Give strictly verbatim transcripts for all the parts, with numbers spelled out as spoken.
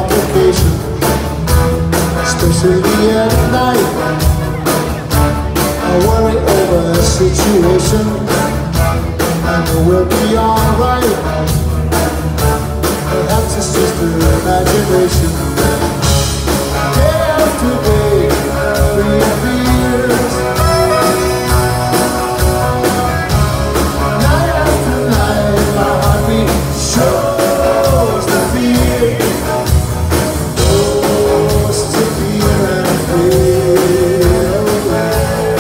complication, especially at night. I worry over the situation, and it will be alright. Perhaps it's just an imagination. Day after day, three after years, night after night, my heartbeat shows the fear. Goes to fear and fade away.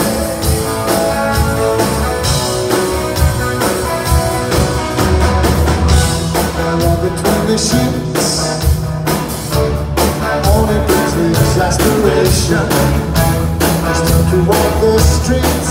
Now between the sheets, only brings exasperation. I start to walk the streets.